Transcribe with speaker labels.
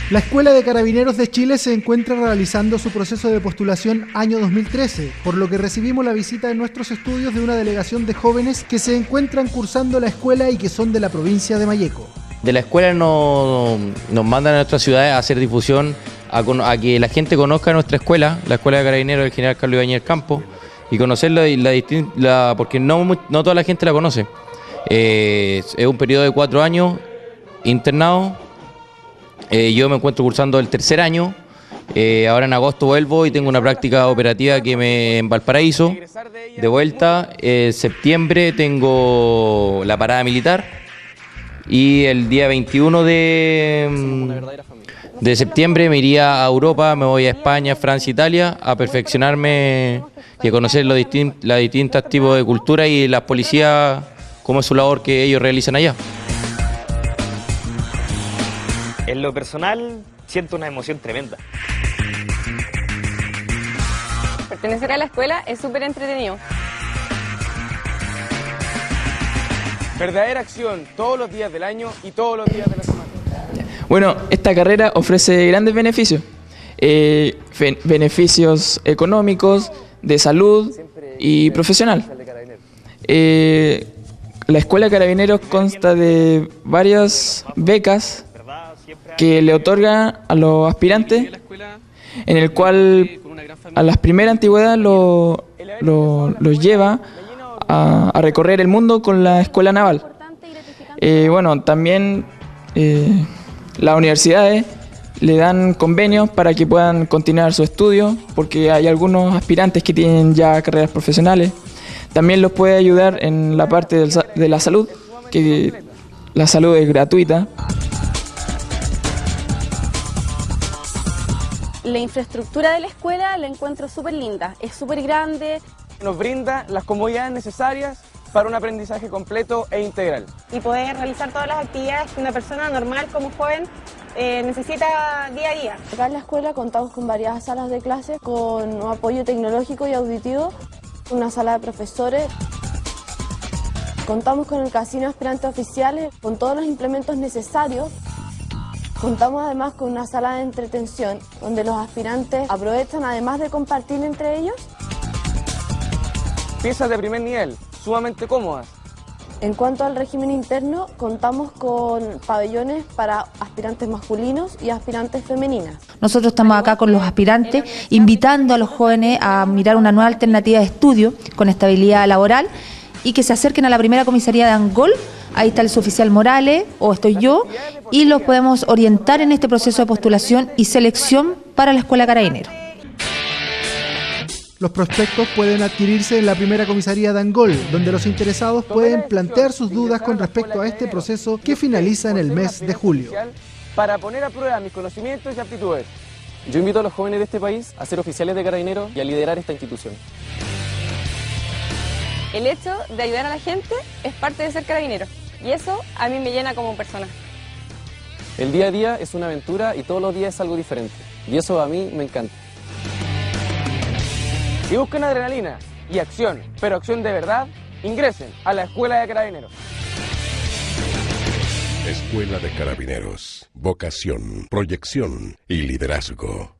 Speaker 1: La Escuela de Carabineros de Chile se encuentra realizando su proceso de postulación año 2013, por lo que recibimos la visita en nuestros estudios de una delegación de jóvenes que se encuentran cursando la escuela y que son de la provincia de Malleco.
Speaker 2: De la escuela nos mandan a nuestra ciudad a hacer difusión, a que la gente conozca nuestra escuela, la Escuela de Carabineros del General Carlos Ibáñez Campo, y conocerla, porque no toda la gente la conoce. Es un periodo de 4 años internado. Yo me encuentro cursando el tercer año. Ahora en agosto vuelvo y tengo una práctica operativa en Valparaíso. De vuelta, en septiembre tengo la parada militar. Y el día 21 de septiembre me iría a Europa, me voy a España, Francia, Italia, a perfeccionarme y a conocer los distintos tipos de cultura y las policías, cómo es su labor que ellos realizan allá.
Speaker 3: En lo personal, siento una emoción tremenda.
Speaker 4: Pertenecer a la escuela es súper entretenido.
Speaker 5: Verdadera acción todos los días del año y todos los días de la semana.
Speaker 6: Bueno, esta carrera ofrece grandes beneficios. Beneficios económicos, de salud y profesional. La Escuela de Carabineros consta de varias becas que le otorga a los aspirantes, en el cual a las primeras antigüedades los lleva a recorrer el mundo con la escuela naval. Bueno, también las universidades le dan convenios para que puedan continuar su estudio, porque hay algunos aspirantes que tienen ya carreras profesionales. También los puede ayudar en la parte de la salud, que la salud es gratuita.
Speaker 4: La infraestructura de la escuela la encuentro súper linda, es súper grande.
Speaker 5: Nos brinda las comodidades necesarias para un aprendizaje completo e integral.
Speaker 4: Y poder realizar todas las actividades que una persona normal como joven necesita día a día.
Speaker 7: Acá en la escuela contamos con varias salas de clases, con un apoyo tecnológico y auditivo, una sala de profesores. Contamos con el casino de aspirantes oficiales, con todos los implementos necesarios. Contamos además con una sala de entretención, donde los aspirantes aprovechan, además de compartir entre ellos,
Speaker 5: Piezas de primer nivel, sumamente cómodas.
Speaker 7: En cuanto al régimen interno, contamos con pabellones para aspirantes masculinos y aspirantes femeninas.
Speaker 8: Nosotros estamos acá con los aspirantes, invitando a los jóvenes a mirar una nueva alternativa de estudio con estabilidad laboral y que se acerquen a la primera comisaría de Angol. Ahí está el suboficial Morales, o estoy yo, y los podemos orientar en este proceso de postulación y selección para la Escuela Carabineros.
Speaker 1: Los prospectos pueden adquirirse en la primera comisaría de Angol, donde los interesados pueden plantear sus dudas con respecto a este proceso que finaliza en el mes de julio.
Speaker 5: Para poner a prueba mis conocimientos y aptitudes. Yo invito a los jóvenes de este país a ser oficiales de Carabineros y a liderar esta institución.
Speaker 4: El hecho de ayudar a la gente es parte de ser carabinero y eso a mí me llena como persona.
Speaker 5: El día a día es una aventura y todos los días es algo diferente. Y eso a mí me encanta. Si buscan adrenalina y acción, pero acción de verdad, ingresen a la Escuela de Carabineros.
Speaker 9: Escuela de Carabineros. Vocación, proyección y liderazgo.